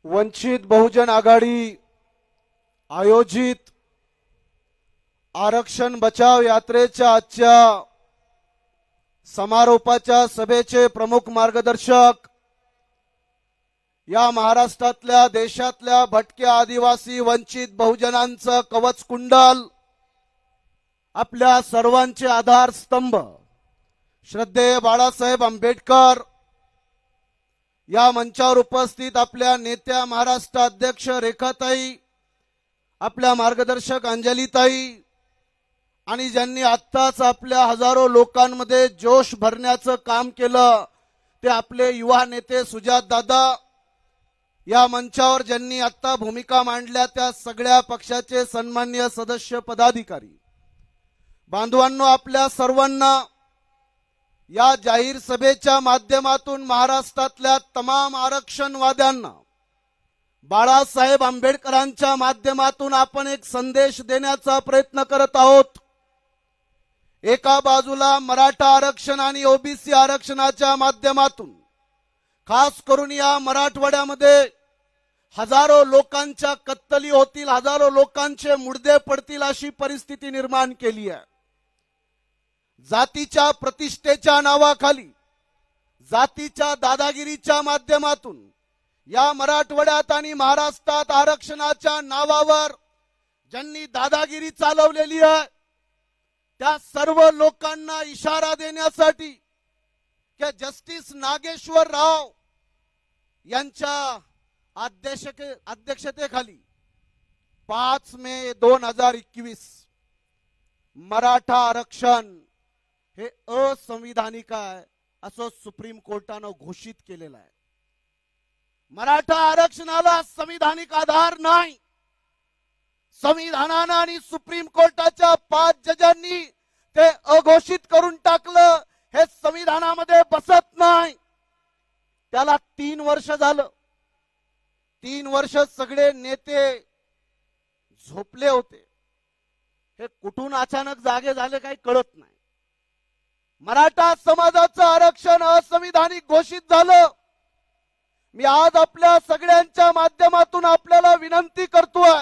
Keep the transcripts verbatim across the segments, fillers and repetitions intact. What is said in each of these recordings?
वंचित बहुजन आघाडी आयोजित आरक्षण बचाव यात्रेच्या आजच्या समारोपाच्या सभेचे प्रमुख मार्गदर्शक, या महाराष्ट्रातल्या देशातल्या भटक्या आदिवासी वंचित बहुजनांचं कवच कुंडल, आपल्या सर्वांचे आधारस्तंभ श्रद्धेय बाळासाहेब आंबेडकर, या मंचावर उपस्थित आपल्या नेत्या महाराष्ट्र अध्यक्ष रेखाताई, आपल्या मार्गदर्शक अंजलीताई, आणि ज्यांनी आत्ताच आपल्या हजारो लोकांमध्ये जोश भरण्याचं काम केलं ते आपले युवा नेते सुजात दादा, या मंचावर ज्यांनी आत्ता भूमिका मांडल्या त्या सगळ्या पक्षाचे सन्माननीय सदस्य पदाधिकारी बांधवांनो, आपल्या सर्वांना या जाहीर सभेच्या माध्यमातून महाराष्ट्रातल्या तमाम आरक्षणवाद्यांना बाळासाहेब आंबेडकरांच्या माध्यमातून आपण एक संदेश देण्याचा प्रयत्न करत आहोत। एका बाजूला मराठा आरक्षण आणि ओबीसी आरक्षणाच्या माध्यमातून खास करून या मराठवाड्यामध्ये हजारो लोकांच्या कत्तली होतील, हजारो लोकांचे मुडदे पडतील अशी परिस्थिती निर्माण केली आहे। जातीच्या प्रतिष्ठेच्या नावाखाली, जातीच्या दादागिरीच्या माध्यमातून या मराठवाड्यात आणि महाराष्ट्रात आरक्षणाच्या नावावर ज्यांनी दादागिरी चालवलेली आहे त्या सर्व लोकांना इशारा देण्यासाठी की जस्टिस नागेश्वर राव यांच्या अध्यक्षते अध्यक्षतेखाली पाच मे दोन हजार एकवीस मराठा आरक्षण हे असंविधानिक आहे असं सुप्रीम कोर्टानं घोषित केलेलं आहे। मराठा आरक्षणाला संविधानिक आधार नाही। संविधानानं आणि सुप्रीम कोर्टाच्या पाच जजांनी ते अघोषित करून टाकलं, हे संविधानामध्ये बसत नाही। त्याला तीन वर्ष झालं, तीन वर्ष सगळे नेते झोपले होते, हे कुठून अचानक जागे झाले काही कळत नाही। मराठा समाजाचं आरक्षण असंविधानिक घोषित झालं। मी आज आपल्या सगळ्यांच्या माध्यमातून आपल्याला विनंती करतोय,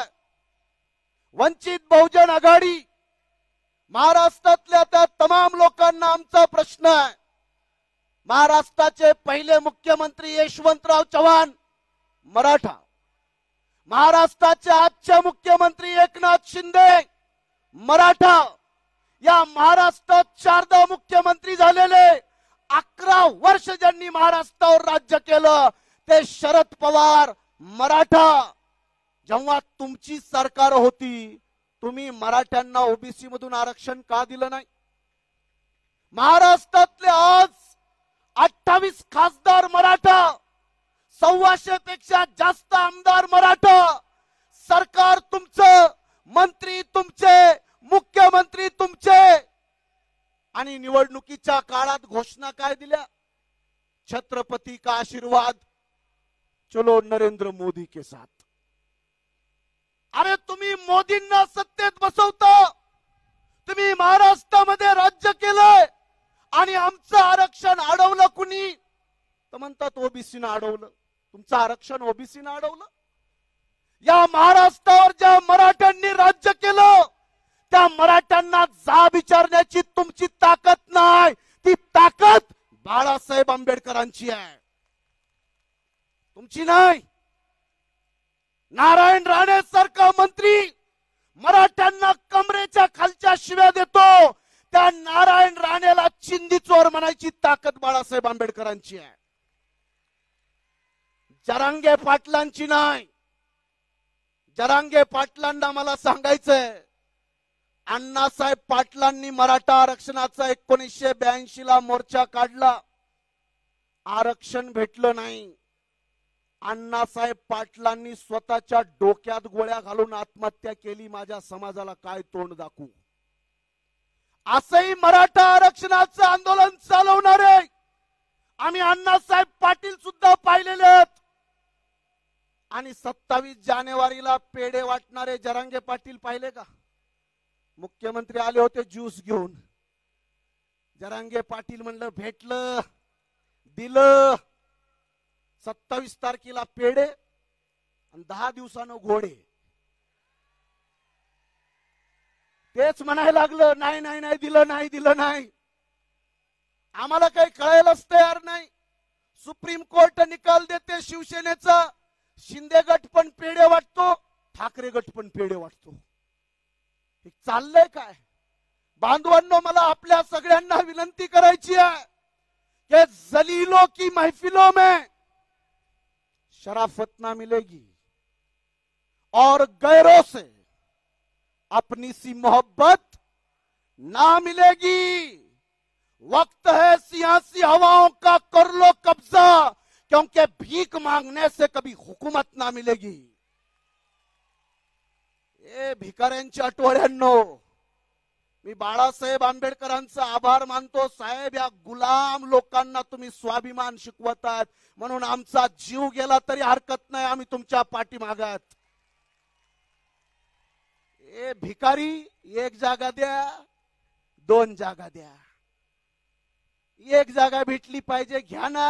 वंचित बहुजन आघाडी महाराष्ट्रातल्या त्या तमाम लोकांना आमचा प्रश्न आहे। महाराष्ट्राचे पहिले मुख्यमंत्री यशवंतराव चव्हाण मराठा, महाराष्ट्राचे आजचे मुख्यमंत्री एकनाथ शिंदे मराठा, या महाराष्ट्रात चारदा मुख्यमंत्री झालेले, अकरा वर्ष ज्यांनी महाराष्ट्रावर राज्य केलं ते शरद पवार मराठा। जेव्हा तुमची सरकार होती तुम्ही मराठ्यांना ओबीसी मधून आरक्षण का दिलं नाही? महाराष्ट्रातले आज अठ्ठावीस खासदार मराठा, सव्वाशे पेक्षा जास्त आमदार मराठा, सरकार तुमचं, मंत्री तुमचे, मुख्यमंत्री तुमचे, आणि निवडणुकीच्या काळात घोषणा काय दिल्या? छत्रपती का आशीर्वाद, चलो नरेंद्र मोदी के साथ। अरे तुम्ही मोदींना सत्तेत बसवता, तुम्ही महाराष्ट्रामध्ये राज्य केलंय आणि आमचं आरक्षण अडवलं कुणी? तर म्हणतात ओबीसीनं अडवलं। तुमचं आरक्षण ओबीसीनं अडवलं? या महाराष्ट्रावर ज्या मराठ्यांनी राज्य केलं त्या मराठ्यांना जा विचारण्याची तुमची ताकद नाही, ती ताकद बाळासाहेब आंबेडकरांची आहे, तुमची नाही। नारायण राणे सारखा मंत्री मराठ्यांना कमरेच्या खालच्या शिव्या देतो, त्या नारायण राणेला चिंदी चोर म्हणायची ताकद बाळासाहेब आंबेडकरांची आहे, जरांगे पाटलांची नाही। जरांगे पाटलांना मला सांगायचंय, अण्णासाहेब पाटलांनी मराठा आरक्षणाचा एकोणीसशे ब्याऐंशी ला मोर्चा काढला, आरक्षण भेटलं नाही। अण्णासाहेब पाटलांनी स्वतःच्या डोक्यात गोळ्या घालून आत्महत्या केली, माझ्या समाजाला काय तोंड दाखवू? असंही मराठा आरक्षणाचं आंदोलन चालवणारे आम्ही अण्णासाहेब पाटील सुद्धा पाहिलेले आहेत, आणि सत्तावीस जानेवारीला पेढे वाटणारे जरांगे पाटील पाहिले का? मुख्यमंत्री आले होते ज्यूस घेऊन, जरांगे पाटील म्हणलं भेटलं, दिलं, सत्तावीस तारखेला पेढे दहा दिवसानं घोडे. तेच म्हणायला लागलं, नाही नाही नाही दिलं नाही दिलं नाही. आम्हाला काही कळायलाच तयार नाही. सुप्रीम कोर्ट निकाल देते शिवसेनेचा, शिंदे गट पण पेढे वाटतो, ठाकरे गट पण पेढे वाटतो. हे चाललंय काय? बांधवांनो, मला आपल्या सगळ्यांना विनंती करायची आहे कि जलीलों की महफिलों में शराफत ना मिलेगी और गैरों से अपनी सी मोहब्बत ना मिलेगी. वक्त है सियासी हवाओं का, कर लो कब्जा, क्योंकि भीख मांगने से कभी हुकूमत ना मिलेगी. ए भिकाऱ्यांच्या आठवड्यांनो, मी बाळासाहेब आंबेडकरांचा आभार मानतो. साहेब, या गुलाम लोकांना तुम्ही स्वाभिमान शिकवतात, म्हणून आमचा जीव गेला तरी हरकत नाही, आम्ही तुमच्या पाठीमागात. ए भिकारी, एक जागा द्या, दोन जागा द्या. एक जागा भेटली पाहिजे, घ्या ना.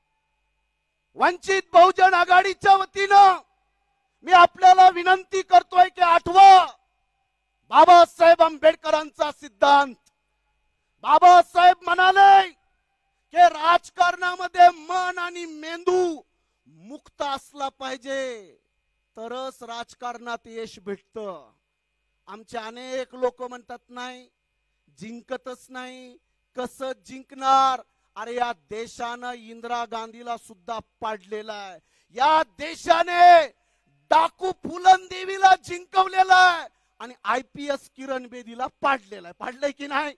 वंचित बहुजन आघाडीच्या वतीनं मी आपल्याला विनंती करतोय की आठवा बाबासाहेब आंबेडकरांचा सिद्धांत. बाबासाहेब म्हणाले की राजकारणामध्ये मन आणि मेंदू मुक्त असला पाहिजे, तरच राजकारणात यश भेटतं. आमचे अनेक लोक म्हणतात नाही, जिंकतच नाही, कसं जिंकणार? अरे या देशानं इंदिरा गांधीला सुद्धा पाडलेला आहे. या देशाने डाकू फुलन देवीला जिंकवलेला आहे आणि आयपीएस किरण बेदीला पाडलेला आहे. पाडलंय की नाही?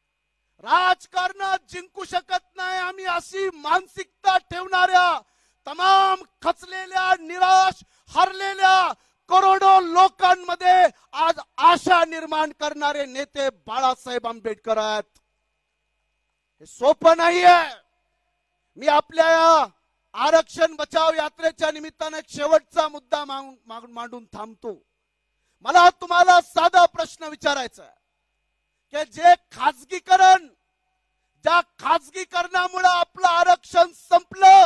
राजकारणात जिंकू शकत नाही आम्ही अशी मानसिकता ठेवणाऱ्या, तमाम खचलेल्या, निराश, हरलेल्या करोडो लोकांमध्ये आज आशा निर्माण करणारे नेते बाळासाहेब आंबेडकर आहेत. हे सोपं नाहीये. मी आपल्या आरक्षण बचाव यात्रेच्या निमित्ताने एक शेवटचा मुद्दा मांडून मांडून थांबतो. मला तुम्हाला साधा प्रश्न विचारायचा आहे की जे खाजगीकरण, ज्या खाजगीकरणामुळे आपलं आरक्षण संपलं,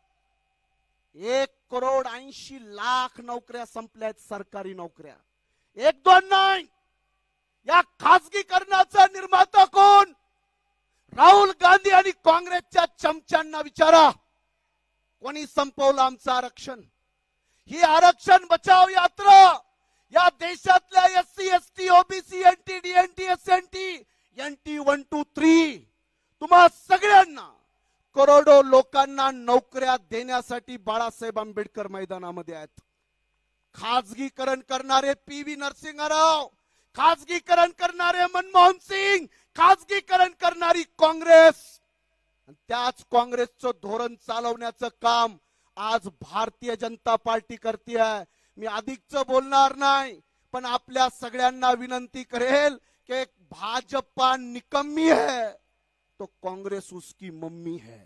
एक करोड ऐंशी लाख नोकऱ्या संपल्या आहेत, सरकारी नोकऱ्या. एक दोन नाही. या खाजगीकरणाचा निर्माता कोण? राहुल गांधी आणि काँग्रेसच्या चमच्यांना विचारा, कोणी संपवलं आमचं आरक्षण? ही आरक्षण बचाव यात्रा या देशातल्या SC ST OBC NT DNT SNT NT one two three तुम्हा सगळ्यांना, करोडो लोकांना नोकऱ्या देण्यासाठी बाळासाहेब आंबेडकर मैदानामध्ये आहेत. खाजगीकरण करणारे पी व्ही नरसिंहराव, खाजगीकरण करणारे मनमोहन सिंग, खाजगीकरण करणारी काँग्रेस, त्याच काँग्रेसचं धोरण चालवण्याचं काम आज भारतीय जनता पार्टी करते आहे. मी अधिकच बोलणार नाही, पण आपल्या सगळ्यांना विनंती करेल की भाजपा निकम्मी है तो काँग्रेस उसकी मम्मी है.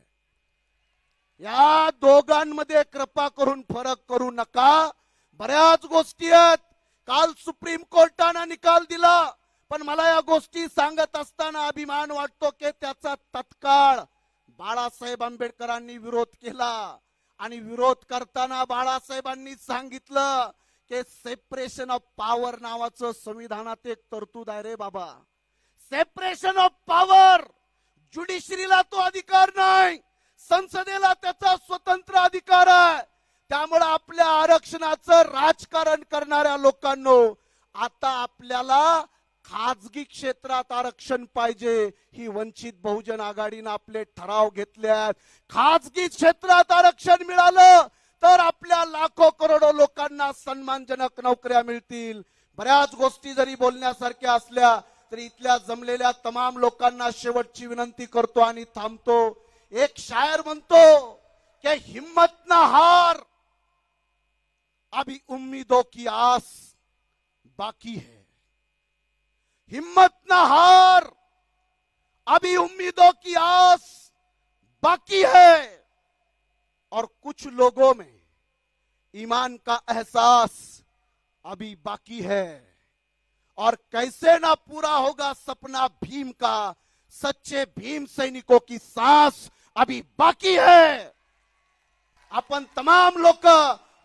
या दोघांमध्ये कृपा करून फरक करू नका. बऱ्याच गोष्टी आहेत. काल सुप्रीम कोर्टाने निकाल दिला, पण मला या गोष्टी सांगत असताना अभिमान वाटतो की त्याचा तत्काळ बाळासाहेब आंबेडकरांनी विरोध केला. आणि विरोध करताना बाळासाहेबांनी सांगितलं की सेपरेशन ऑफ पॉवर नावाचं संविधानात एक तरतूद आहे रे बाबा. सेपरेशन ऑफ पॉवर, ज्युडिशरीला तो अधिकार नाही, संसदेला त्याचा स्वतंत्र अधिकार आहे. त्यामुळे आपल्या आरक्षणाचं राजकारण करणाऱ्या लोकांनो, आता आपल्याला खाजगी क्षेत्रात आरक्षण पाहिजे. ही वंचित बहुजन आघाडीने आपले ठराव घेतले आहेत. खाजगी क्षेत्रात आरक्षण मिळालं तर आपल्या लाखो करोडो लोकांना सन्मानजनक नोकऱ्या मिळतील. बऱ्याच गोष्टी जरी बोलण्यासारख्या असल्या तरी इथल्या जमलेल्या तमाम लोकांना शेवटची विनंती करतो आणि थांबतो. एक शायर म्हणतो कि हिम्मत ना हार, अभी उम्मीदों की आस बाकी है. हिम्मत ना हार, अभी उम्मीदों की आस बाकी है. और कुछ लोगों में ईमान का एहसास अभी बाकी है. और कैसे ना पूरा होगा सपना भीम का, सच्चे भीम सैनिकों की सांस अभी बाकी है. आपण तमाम लोक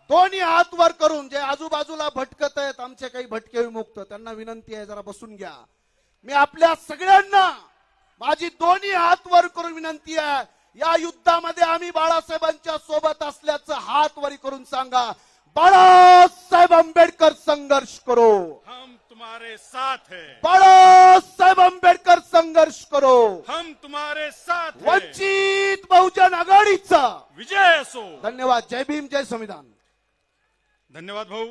दोन्ही हात वर करून जे आजूबाजूला भटकत आहेत आमचे काही भटके विमुक्त त्यांना विनंती आहे जरा बसून घ्या. मी आपल्या सगळ्यांना माझी दोन्ही हात वर करून विनंती आहे, या युद्धामध्ये आम्ही बाळासाहेबांच्या सोबत असल्याचं हात वरी करून सांगा. बाळासाहेब आंबेडकर संघर्ष करो, हम तुम्हारे साथ हैं. बाळासाहेब आंबेडकर संघर्ष करो, हम तुम्हारे साथ हैं. वंचित बहुजन आघाडीचा विजय असो. धन्यवाद. जय भीम, जय संविधान. धन्यवाद भाऊ.